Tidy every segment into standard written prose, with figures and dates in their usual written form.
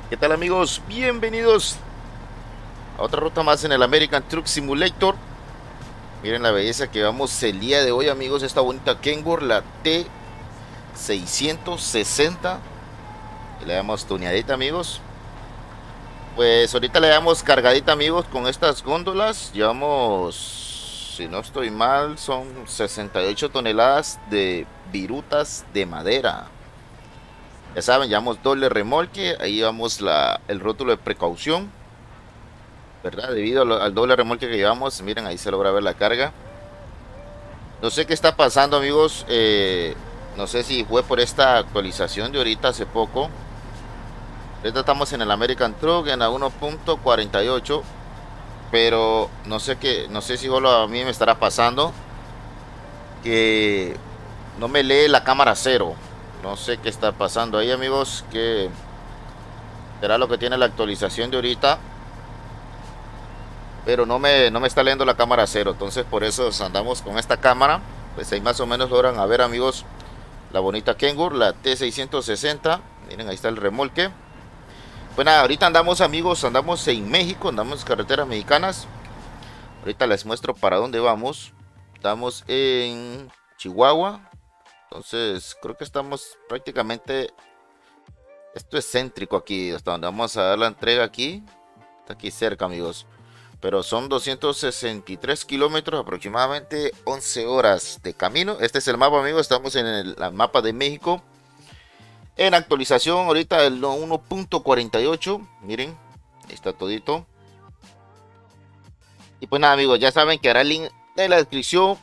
¿Qué tal amigos? Bienvenidos a otra ruta más en el American Truck Simulator. Miren la belleza que vamos el día de hoy amigos. Esta bonita Kenworth, la T660. Le damos tuneadita amigos. Pues ahorita le damos cargadita amigos con estas góndolas. Llevamos, si no estoy mal, son 68 toneladas de virutas de madera. Ya saben, llevamos doble remolque. Ahí vamos el rótulo de precaución, ¿verdad? Debido al doble remolque que llevamos, miren, ahí se logra ver la carga. No sé qué está pasando, amigos. No sé si fue por esta actualización de ahorita hace poco. Ahorita estamos en el American Truck en la 1.48, pero no sé qué, no sé si solo a mí me estará pasando que no me lee la cámara cero. No sé qué está pasando ahí, amigos. Que será lo que tiene la actualización de ahorita, pero no me está leyendo la cámara cero. Entonces por eso andamos con esta cámara. Pues ahí más o menos logran a ver amigos la bonita Kenworth, la T660. Miren, ahí está el remolque. Pues nada, ahorita andamos amigos, andamos en México, andamos en carreteras mexicanas. Ahorita les muestro para dónde vamos. Estamos en Chihuahua. Entonces creo que estamos prácticamente, esto es céntrico aquí, hasta donde vamos a dar la entrega aquí. Está aquí cerca amigos. Pero son 263 kilómetros, aproximadamente 11 horas de camino. Este es el mapa, amigos. Estamos en el mapa de México. En actualización, ahorita el 1.48. Miren, ahí está todito. Y pues nada, amigos, ya saben que hará el link en la descripción.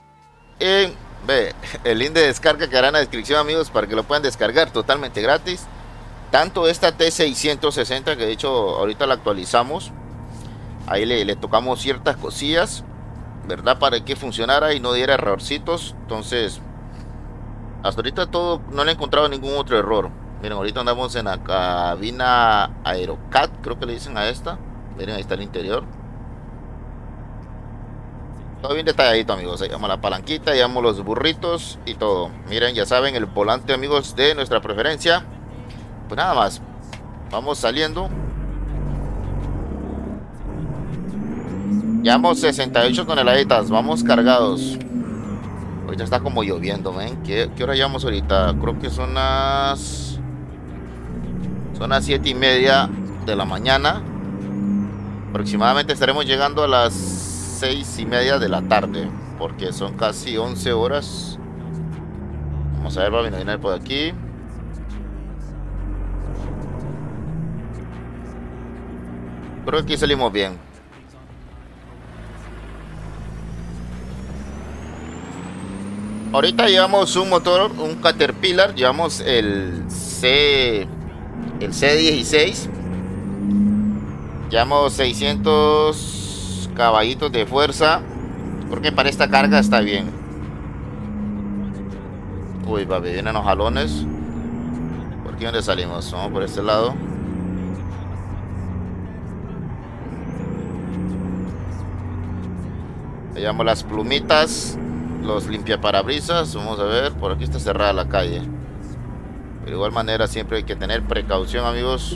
El link de descarga que hará en la descripción, amigos, para que lo puedan descargar totalmente gratis. Tanto esta T660, que de hecho ahorita la actualizamos. Ahí le tocamos ciertas cosillas, ¿verdad? Para que funcionara y no diera errorcitos. Entonces, hasta ahorita todo, no le he encontrado ningún otro error. Miren, ahorita andamos en la cabina Aerocat, creo que le dicen a esta. Miren, ahí está el interior. Todo bien detalladito, amigos. Ahí vamos la palanquita, ahí vamos los burritos y todo. Miren, ya saben, el volante, amigos, de nuestra preferencia. Pues nada más, vamos saliendo. Llevamos 68 toneladitas, vamos cargados. Ahorita está como lloviendo, ¿ven? ¿Qué hora llevamos ahorita? Creo que son las 7:30 de la mañana. Aproximadamente estaremos llegando a las 6:30 de la tarde, porque son casi 11 horas. Vamos a ver, va a venir por aquí. Creo que aquí salimos bien. Ahorita llevamos un motor, un Caterpillar, llevamos el C16. Llevamos 600 caballitos de fuerza. Porque para esta carga está bien. Uy, papi, vienen los jalones. ¿Por aquí dónde salimos? Vamos por este lado. Llevamos las plumitas, los limpiaparabrisas. Vamos a ver, por aquí está cerrada la calle. De igual manera siempre hay que tener precaución, amigos.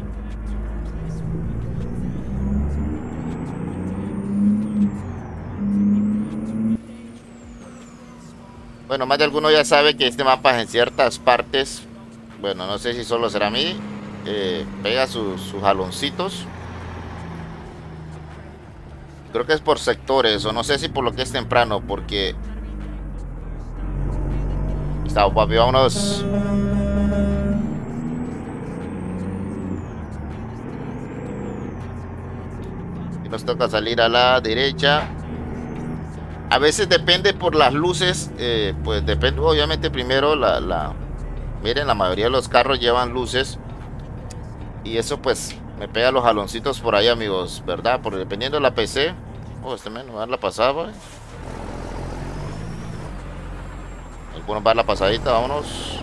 Bueno, más de alguno ya sabe que este mapa en ciertas partes, bueno, no sé si solo será a mí, pega sus jaloncitos. Creo que es por sectores, o no sé si por lo que es temprano, porque... Está, papi, vámonos. Y nos toca salir a la derecha. A veces depende por las luces, pues depende, obviamente primero miren, la mayoría de los carros llevan luces. Y eso pues me pega los jaloncitos por ahí, amigos, ¿verdad? Porque dependiendo de la PC. Oh, este me va a dar la pasada, ¿vale? Algunos va a dar la pasadita, vámonos.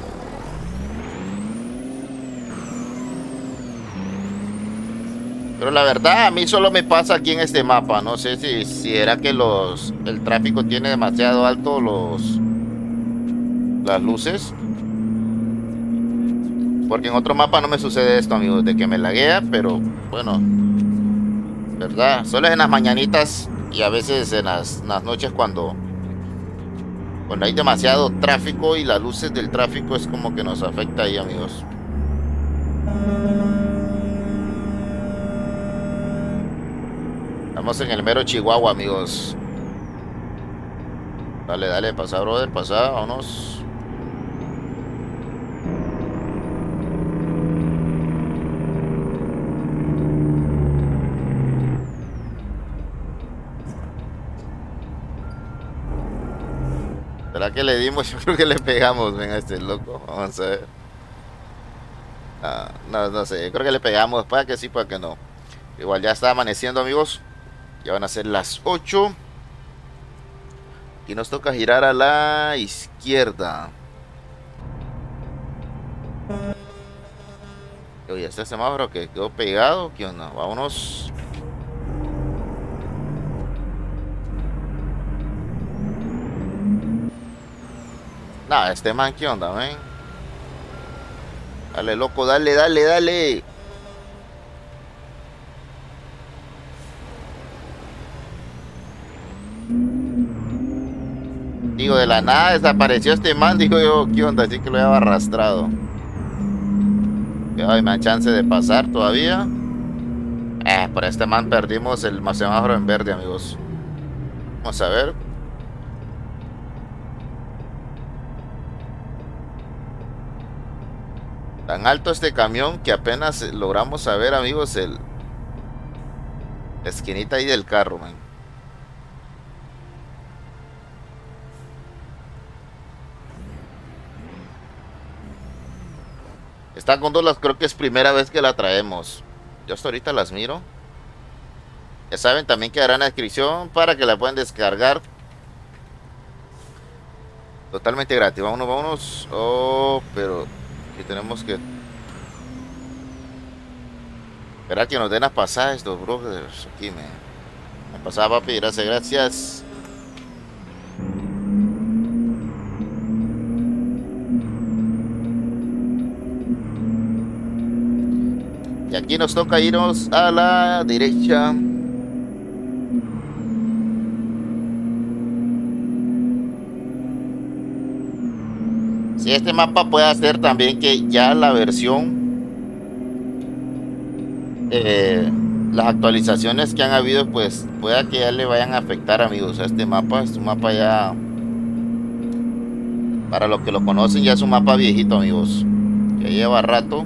Pero la verdad, a mí solo me pasa aquí en este mapa. No sé si era que el tráfico tiene demasiado alto las luces. Porque en otro mapa no me sucede esto, amigos, de que me laguea, pero bueno, ¿verdad? Solo es en las mañanitas y a veces en las noches cuando hay demasiado tráfico y las luces del tráfico es como que nos afecta ahí, amigos. Estamos en el mero Chihuahua, amigos. Dale, dale, pasa, brother, pasa, vámonos. ¿Será que le dimos? Yo creo que le pegamos, venga, este loco. Vamos a ver. No, no sé, yo creo que le pegamos, para que sí, para que no. Igual ya está amaneciendo, amigos. Ya van a ser las 8. Y nos toca girar a la izquierda. Oye, este semáforo que quedó pegado, ¿qué onda? Vámonos. Nada, este man, ¿qué onda, ven? Dale, loco, dale, dale, dale. Digo, de la nada desapareció este man, digo yo, ¿qué onda? Así que lo había arrastrado. Ay, me da chance de pasar todavía. Por este man perdimos el semáforo en verde, amigos. Vamos a ver. Tan alto este camión que apenas logramos saber, amigos, la esquinita ahí del carro, man. Esta góndola creo que es primera vez que la traemos. Yo hasta ahorita las miro. Ya saben, también quedará en la descripción para que la puedan descargar. Totalmente gratis. Vámonos, vámonos. Oh, pero aquí tenemos que... Espera que nos den a pasar estos brothers. Aquí me pasaba, papi. Gracias, gracias. Y aquí nos toca irnos a la derecha. Si este mapa puede hacer también que ya la versión, las actualizaciones que han habido, pues pueda que ya le vayan a afectar, amigos, a este mapa. Es un mapa ya, para los que lo conocen, ya es un mapa viejito, amigos. Ya lleva rato.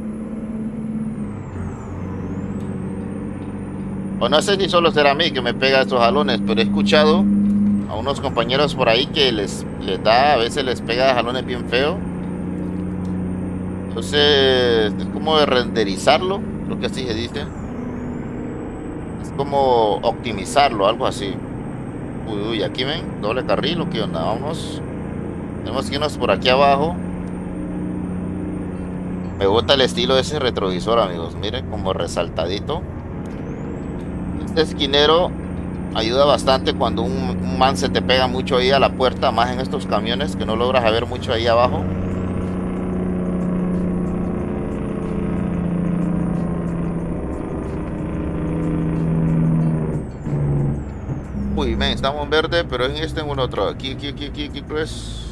O no sé si solo será a mí que me pega estos jalones, pero he escuchado a unos compañeros por ahí que les da, a veces les pega jalones bien feo. Entonces es como de renderizarlo, creo que así se dice. Es como optimizarlo, algo así. Uy, uy, aquí ven, doble carril, ¿o qué onda? Vámonos. Tenemos que irnos por aquí abajo. Me gusta el estilo de ese retrovisor, amigos. Miren, como resaltadito. Este esquinero ayuda bastante cuando un man se te pega mucho ahí a la puerta, más en estos camiones que no logras ver mucho ahí abajo. Uy, men, estamos en verde, pero en este en un otro. Aquí, pues.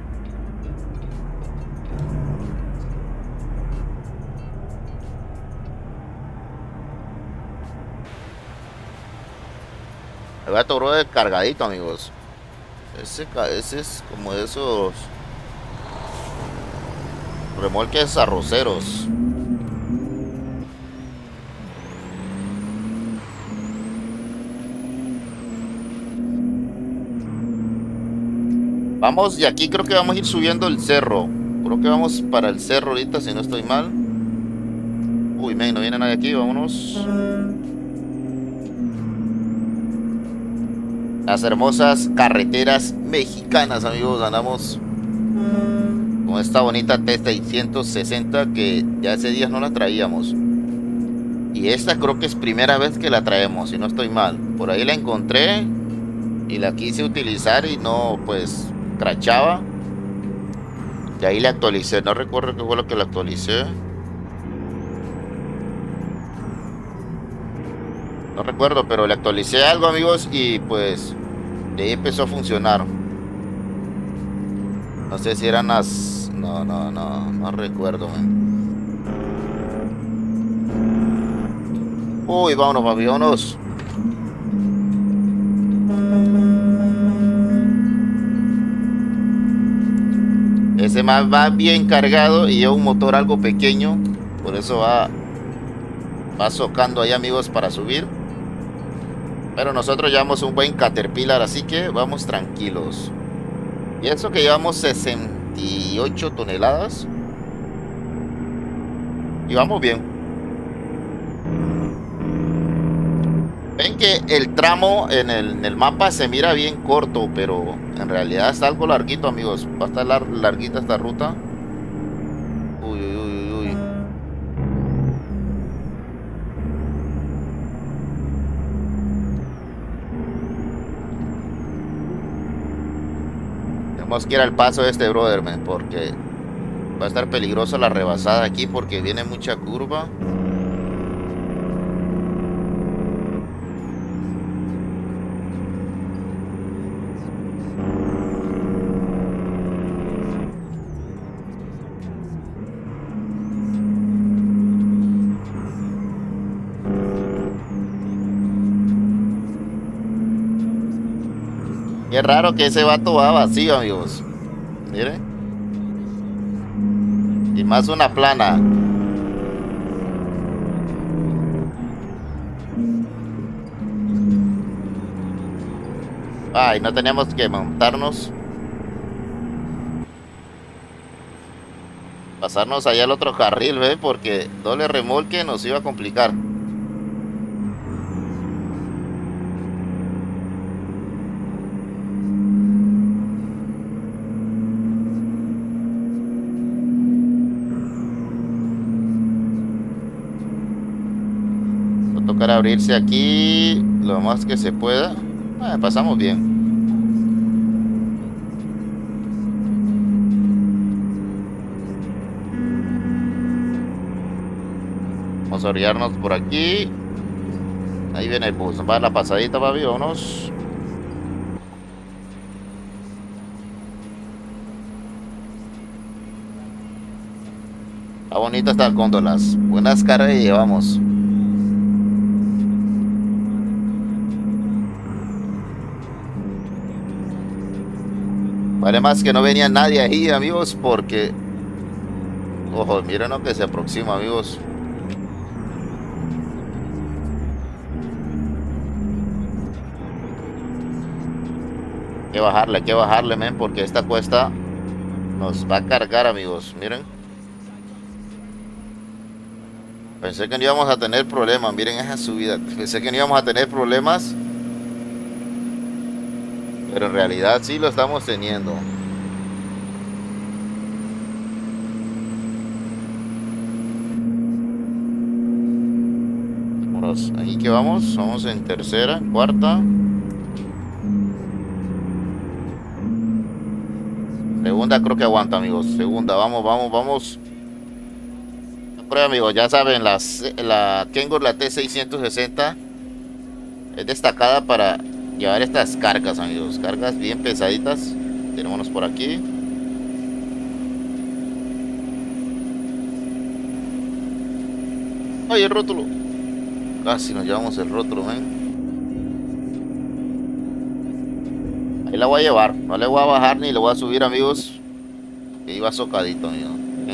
El gato bro de cargadito, amigos. Ese es como de esos remolques arroceros. Vamos, y aquí creo que vamos a ir subiendo el cerro. Creo que vamos para el cerro ahorita, si no estoy mal. Uy, men, no viene nadie aquí, vámonos. Las hermosas carreteras mexicanas, amigos. Andamos con esta bonita T660 que ya hace días no la traíamos. Y esta creo que es primera vez que la traemos, si no estoy mal. Por ahí la encontré y la quise utilizar y no, pues, crachaba. Y ahí le actualicé, no recuerdo qué fue lo que le actualicé. No recuerdo, pero le actualicé algo, amigos, y pues de ahí empezó a funcionar. No sé si eran las... No recuerdo, man. Uy, vámonos, papi, vámonos. Ese más va bien cargado y es un motor algo pequeño. Por eso va socando ahí, amigos, para subir. Pero nosotros llevamos un buen Caterpillar, así que vamos tranquilos. Y eso que llevamos 68 toneladas. Y vamos bien. Ven que el tramo en el mapa se mira bien corto, pero en realidad está algo larguito, amigos. Va a estar larguita esta ruta. Uy, uy, uy, uy. Tenemos que ir al paso de este brother, man, porque va a estar peligrosa la rebasada aquí porque viene mucha curva. Qué raro que ese vato va vacío, amigos. Miren. Y más una plana. Ay, no teníamos que montarnos. Pasarnos allá al otro carril, ¿ve? Porque doble remolque nos iba a complicar. Para abrirse aquí lo más que se pueda. Pasamos bien. Vamos a orillarnos por aquí. Ahí viene el bus. Va la pasadita, papi, vámonos. Está bonita estas góndolas. Buenas cargas llevamos. Vale más que no venía nadie ahí, amigos, porque... Ojo, miren lo que se aproxima, amigos. Hay que bajarle, men, porque esta cuesta nos va a cargar, amigos. Miren. Pensé que no íbamos a tener problemas. Miren esa subida. Pensé que no íbamos a tener problemas. Pero en realidad sí lo estamos teniendo. Vámonos. Ahí que vamos. Vamos en tercera, en cuarta. Segunda creo que aguanta, amigos. Segunda, vamos. Pero, amigos, ya saben, la Kenworth, la T660 es destacada para llevar estas cargas, amigos. Cargas bien pesaditas. Tenémonos por aquí. Ay, el rótulo. Casi nos llevamos el rótulo, ven. Ahí la voy a llevar. No le voy a bajar ni le voy a subir, amigos. Que iba socadito, amigos.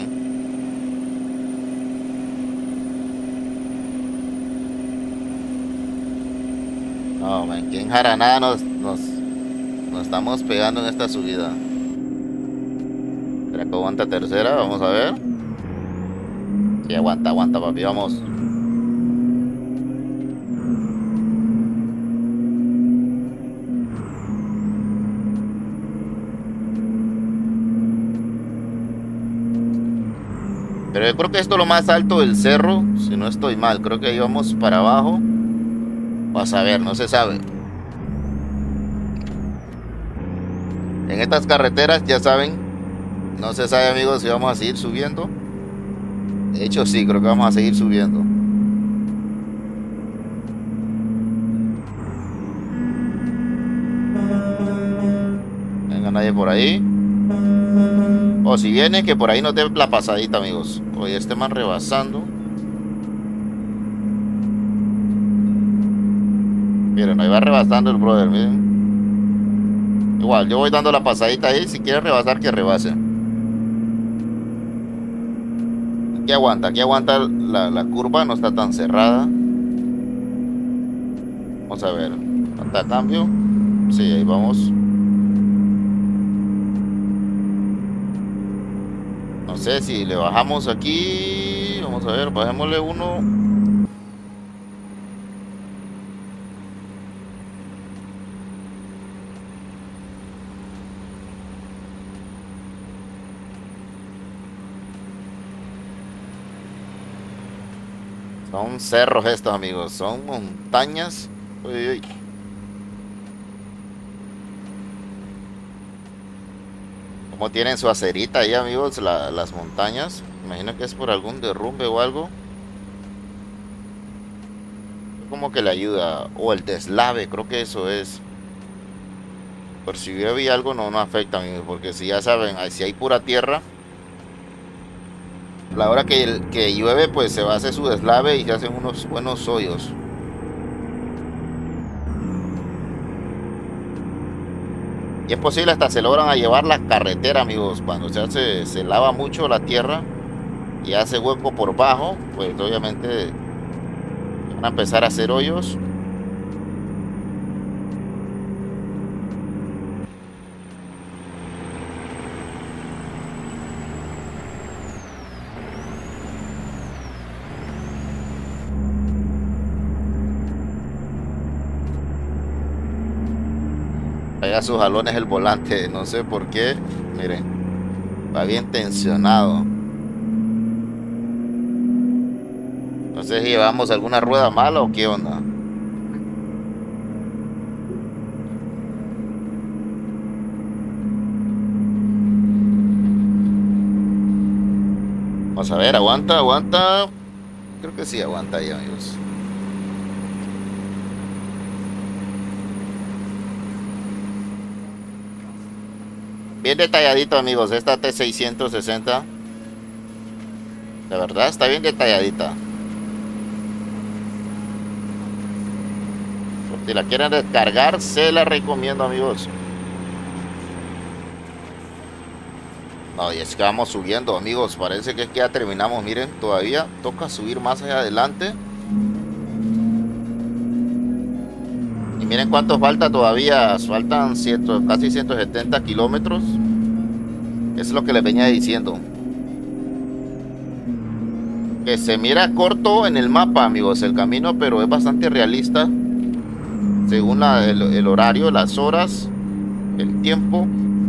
No, man, que en Jaraná nos estamos pegando en esta subida. ¿Será que aguanta tercera? Vamos a ver. Sí, aguanta, papi, vamos. Pero yo creo que esto es lo más alto del cerro, si no estoy mal. Creo que íbamos para abajo. Vas a ver, no se sabe. En estas carreteras, ya saben, No se sabe, amigos, si vamos a seguir subiendo. De hecho, sí, creo que vamos a seguir subiendo. Venga, nadie por ahí. O si viene, que por ahí nos dé la pasadita, amigos. Oye, este man rebasando. Miren, ahí va rebasando el brother, miren. Igual, yo voy dando la pasadita ahí. Si quiere rebasar, que rebase. Aquí aguanta la curva, no está tan cerrada. Vamos a ver. ¿Falta cambio? Sí, ahí vamos. No sé si le bajamos aquí. Vamos a ver, bajémosle uno. Son cerros estos, amigos. Son montañas. Uy, uy. Como tienen su acerita ahí, amigos, las montañas. Imagino que es por algún derrumbe o algo. Como que le ayuda. O el deslave, creo que eso es. Por si llueve y algo no afecta, amigos. Porque si ya saben, si hay pura tierra, a la hora que llueve, pues se va a hacer su deslave y se hacen unos buenos hoyos. Y es posible hasta se logran a llevar la carretera, amigos. Cuando se lava mucho la tierra y hace hueco por bajo, pues obviamente van a empezar a hacer hoyos. Allá sus jalones el volante, no sé por qué. Miren, va bien tensionado. No sé si llevamos alguna rueda mala o qué onda. Vamos a ver, aguanta, aguanta. Creo que sí aguanta ahí, amigos. Bien detalladito, amigos, esta T660. La verdad está bien detalladita. Por si la quieren descargar, se la recomiendo, amigos. No, y es que vamos subiendo, amigos. Parece que es que ya terminamos. Miren, todavía toca subir más allá adelante. Y miren cuánto falta todavía. Faltan casi 170 kilómetros. Eso es lo que les venía diciendo. Que se mira corto en el mapa, amigos, el camino, pero es bastante realista. Según el horario, las horas, el tiempo.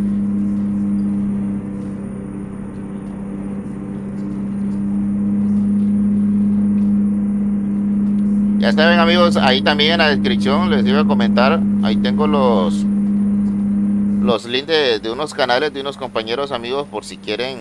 Ya saben, amigos, ahí también en la descripción les iba a comentar. Ahí tengo los links de unos canales de unos compañeros, amigos, por si quieren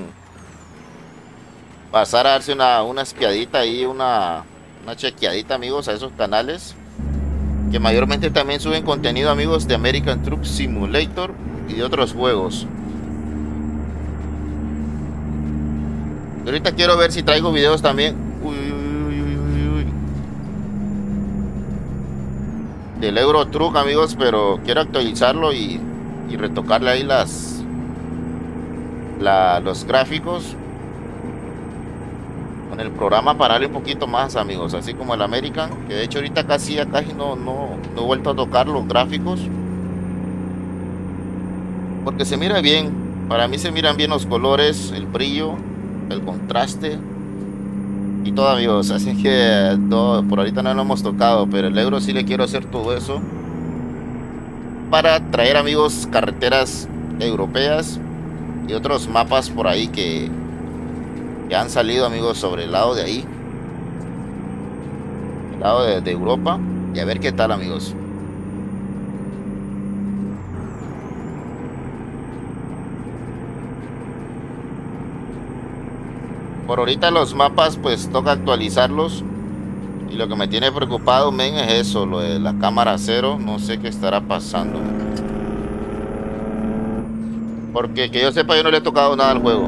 pasar a darse una espiadita ahí, una chequeadita, amigos, a esos canales. Que mayormente también suben contenido, amigos, de American Truck Simulator y de otros juegos. Y ahorita quiero ver si traigo videos también. Del Euro Truck, amigos, pero quiero actualizarlo y retocarle ahí los gráficos con el programa para darle un poquito más, amigos, así como el American, que de hecho ahorita casi no he vuelto a tocar los gráficos porque se mira bien. Para mí se miran bien los colores, el brillo, el contraste y todo, amigos. Así que todo, por ahorita no lo hemos tocado, pero el Euro sí le quiero hacer todo eso para traer, amigos, carreteras europeas y otros mapas por ahí que han salido, amigos, sobre el lado de ahí, el lado de Europa, y a ver qué tal, amigos. Por ahorita los mapas pues toca actualizarlos. Y lo que me tiene preocupado, men, es eso, lo de la cámara cero. No sé qué estará pasando. Porque que yo sepa, yo no le he tocado nada al juego.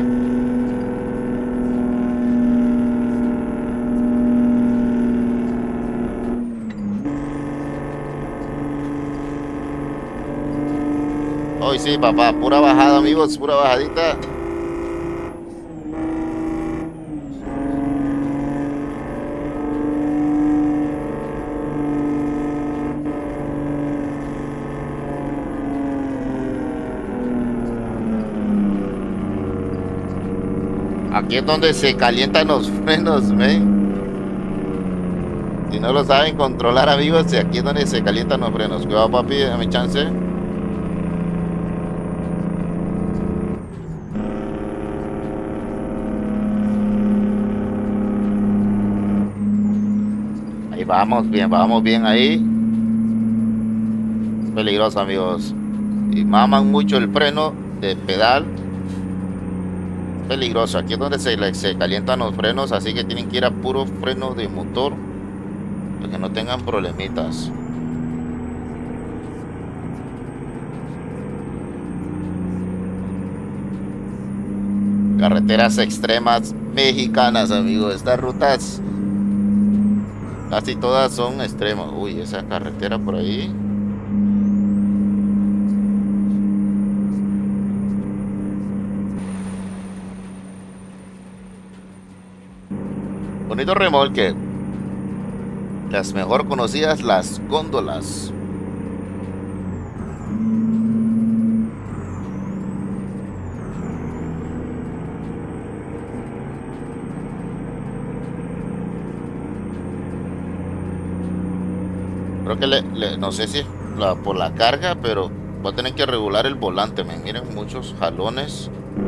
Hoy sí, papá, pura bajada, amigos, pura bajadita. Aquí es donde se calientan los frenos, men. Si no lo saben controlar, amigos, aquí es donde se calientan los frenos. Cuidado, papi, dame chance. Ahí vamos bien ahí. Peligroso, amigos. Y maman mucho el freno de pedal. Peligroso, aquí es donde se calientan los frenos, así que tienen que ir a puro freno de motor para que no tengan problemitas. Carreteras extremas mexicanas, amigos. Estas rutas casi todas son extremas. Uy, esa carretera por ahí. Bonito remolque. Las mejor conocidas, las góndolas. Creo que no sé si por la carga, pero voy a tener que regular el volante, men. Miren, muchos jalones.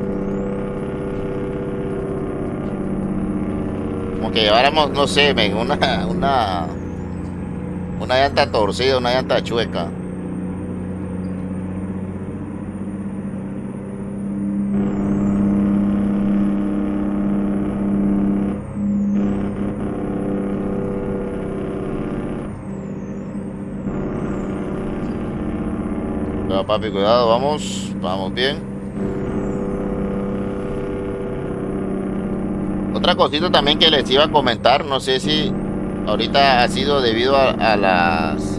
Como que lleváramos, no sé, men, una llanta torcida, una llanta chueca. Cuidado, papi, cuidado, vamos bien. Otra cosita también que les iba a comentar, no sé si ahorita ha sido debido a las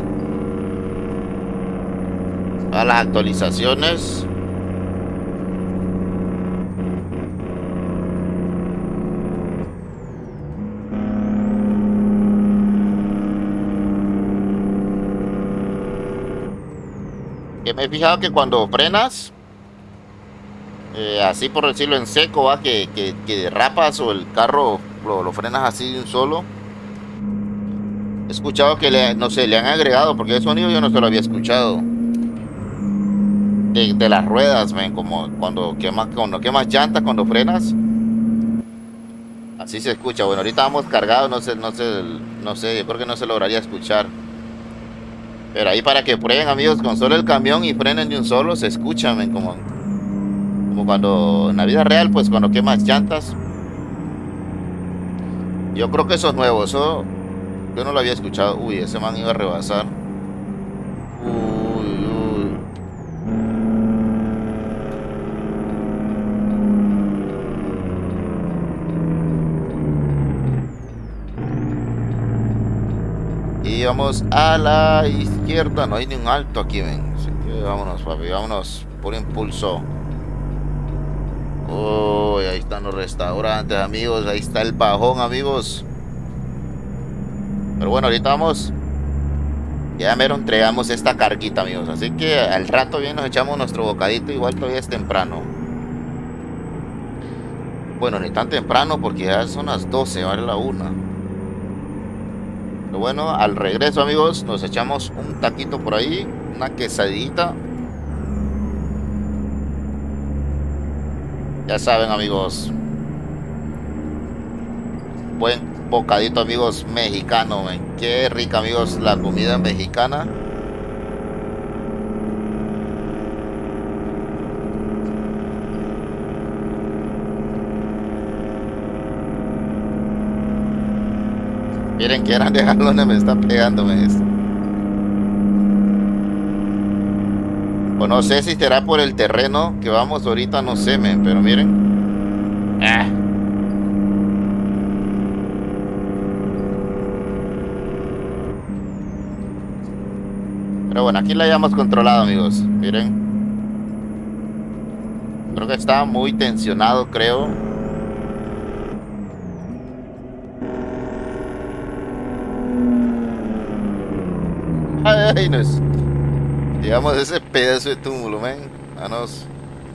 actualizaciones. Que me he fijado que cuando frenas, así por decirlo en seco, va, que derrapas o el carro lo frenas así de un solo. He escuchado que no sé, le han agregado, porque el sonido yo no se lo había escuchado. De las ruedas, ven, como cuando quemas llantas, cuando frenas. Así se escucha. Bueno, ahorita vamos cargados, no sé, yo creo que no se lograría escuchar. Pero ahí para que prueben, amigos, con solo el camión y frenen de un solo, se escuchan, ven, como cuando en la vida real, pues cuando quemas llantas. Yo creo que eso es nuevo, eso yo no lo había escuchado. Uy, ese man iba a rebasar. Uy, uy. Y vamos a la izquierda, no hay ni un alto aquí, ven. Así que vámonos, papi, vámonos por impulso. Uy, ahí están los restaurantes, amigos. Ahí está el bajón, amigos. Pero bueno, ahorita vamos. Ya mero entregamos esta carguita, amigos. Así que al rato bien nos echamos nuestro bocadito. Igual todavía es temprano. Bueno, ni tan temprano porque ya son las 12, vale la 1. Pero bueno, al regreso, amigos, nos echamos un taquito por ahí. Una quesadita. Ya saben, amigos. Buen bocadito, amigos, mexicano, man. Qué rica, amigos, la comida mexicana. Miren qué grande jalones me está pegándome esto. O no sé si será por el terreno que vamos ahorita, no sé, men, pero miren. Ah. Pero bueno, aquí la hayamos controlado, amigos. Miren. Creo que está muy tensionado, creo. Ay, nos. Digamos ese pedazo de túmulo, men. Manos.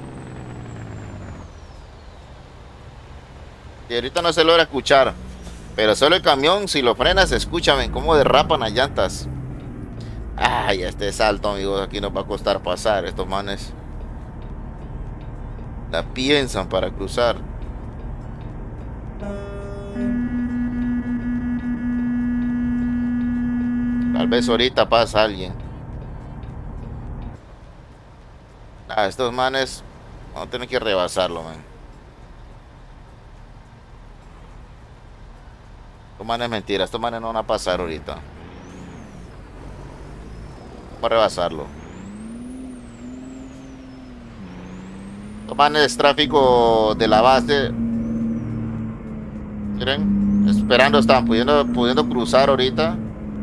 Y ahorita no se logra escuchar. Pero solo el camión, si lo frenas, escúchame cómo derrapan las llantas. Ay, este salto, amigos, aquí nos va a costar pasar. Estos manes la piensan para cruzar. Tal vez ahorita pasa alguien. Ah, estos manes vamos a tener que rebasarlo, man. Estos manes mentira, estos manes no van a pasar ahorita. Vamos a rebasarlo. Estos manes tráfico de la base. Miren, esperando están, pudiendo cruzar ahorita.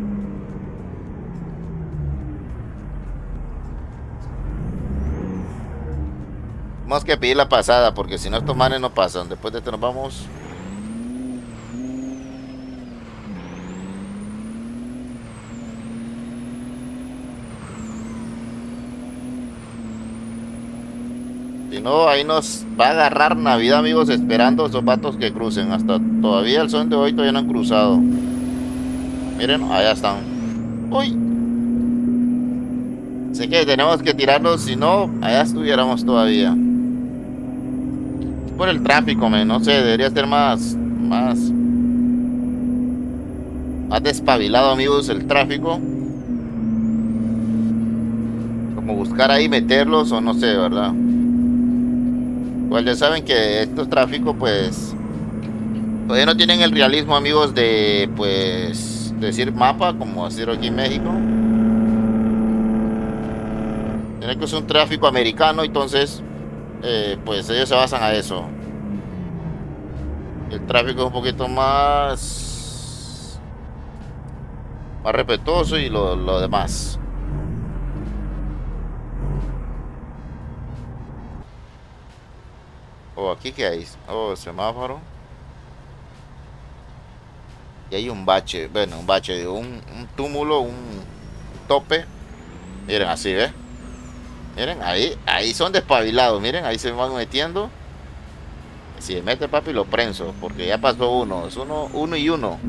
Tenemos que pedir la pasada porque si no estos manes no pasan. Después de esto nos vamos. Si no, ahí nos va a agarrar Navidad, amigos, esperando esos vatos que crucen. Hasta todavía el son de hoy todavía no han cruzado. Miren, allá están. Uy. Sé que tenemos que tirarnos, si no, allá estuviéramos todavía. Por el tráfico, man, no sé, debería ser más despabilado, amigos, el tráfico. Como buscar ahí meterlos o no sé, ¿verdad? Pues ya saben que estos tráficos, pues, todavía no tienen el realismo, amigos, de, pues, decir mapa, como hacer aquí en México. Tiene que ser un tráfico americano, entonces, pues ellos se basan a eso. El tráfico es un poquito más respetuoso y lo demás. Oh, aquí qué hay. Oh, semáforo. Y hay un bache, bueno, un bache de un túmulo, un tope. Miren, así, ¿ves? Miren, ahí son despabilados, miren, ahí se van metiendo. Si me mete, papi, lo prenso, porque ya pasó uno, es uno y uno.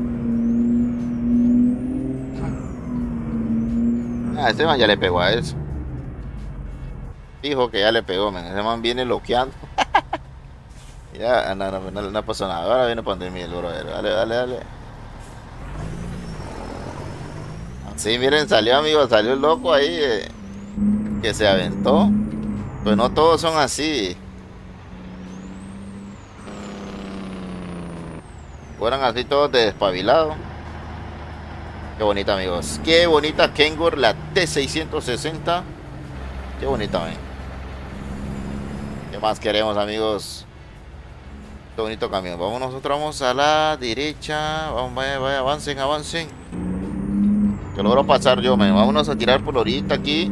Ah, este man ya le pegó a eso. Dijo que ya le pegó, man. Ese man viene loqueando. Ya, no pasó nada. Ahora viene pandemia, el brother. Dale. Sí, miren, salió, amigo, salió el loco ahí que se aventó. Pues no todos son así. Fueron así todos de despabilado. Qué bonita, amigos. Qué bonita Kenworth, la T660. Qué bonita, man. ¿Qué más queremos, amigos? Qué bonito camión. Vamos, nosotros vamos a la derecha. Vamos, vaya, avancen. Que logro pasar yo, man. Vámonos a tirar por ahorita aquí.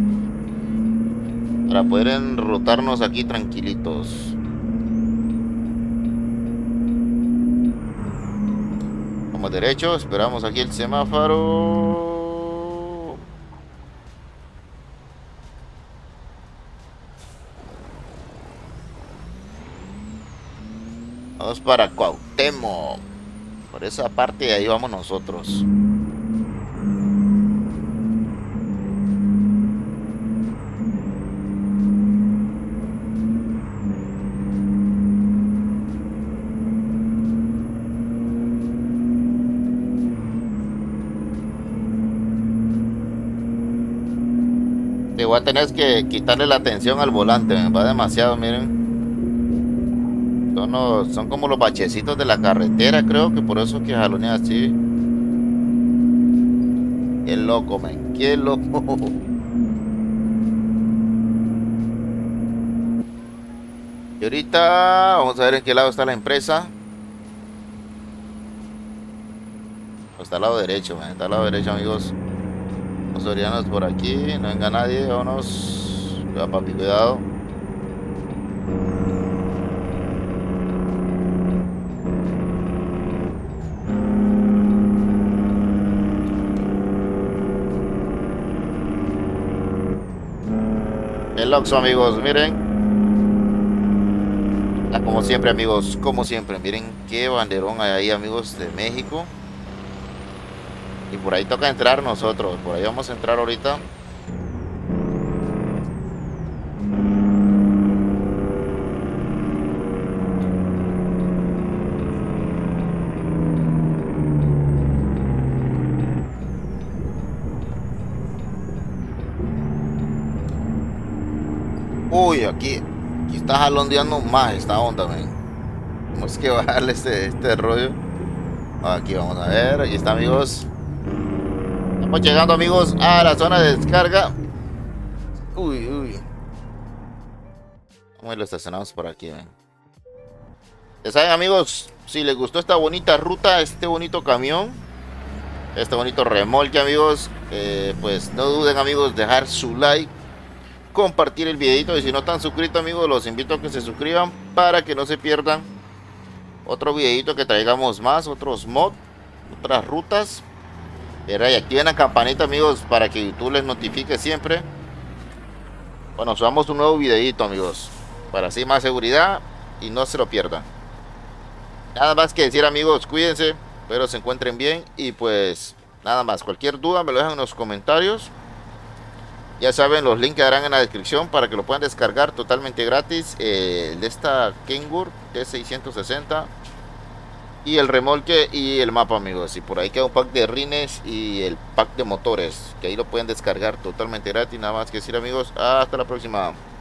Para poder enrutarnos aquí tranquilitos. Vamos derecho, esperamos aquí el semáforo. Vamos para Cuauhtémoc. Por esa parte de ahí vamos nosotros. Igual tenés que quitarle la atención al volante, me va demasiado, miren. Son como los bachecitos de la carretera, creo que por eso es que jalonea así. Qué loco, man. Qué loco. Y ahorita vamos a ver en qué lado está la empresa. Está al lado derecho, man. Está al lado derecho, amigos. Los orianos por aquí. No venga nadie. Vámonos. Cuidado, papi, cuidado. El Oxxo, amigos, miren. Como siempre, amigos, como siempre, miren qué banderón hay ahí, amigos, de México. Y por ahí toca entrar nosotros. Por ahí vamos a entrar ahorita. Uy, aquí está jalondeando más esta onda, men. Tenemos que bajarle este rollo. Aquí vamos a ver, aquí está, amigos. Estamos llegando, amigos, a la zona de descarga. Uy, uy. Vamos y lo estacionamos por aquí, men. Ya saben, amigos, si les gustó esta bonita ruta, este bonito camión, este bonito remolque, amigos, pues no duden, amigos, dejar su like, compartir el videito, y si no están suscritos, amigos, los invito a que se suscriban para que no se pierdan otro videito que traigamos más, otros mods, otras rutas. Y activen la campanita, amigos, para que YouTube les notifique siempre cuando subamos un nuevo videito, amigos, para así más seguridad y no se lo pierdan. Nada más que decir, amigos, cuídense, espero se encuentren bien, y pues nada más, cualquier duda me lo dejan en los comentarios. Ya saben, los links quedarán en la descripción para que lo puedan descargar totalmente gratis. De esta Kenworth T660 y el remolque y el mapa, amigos. Y por ahí queda un pack de rines y el pack de motores, que ahí lo pueden descargar totalmente gratis. Nada más que decir, amigos, hasta la próxima.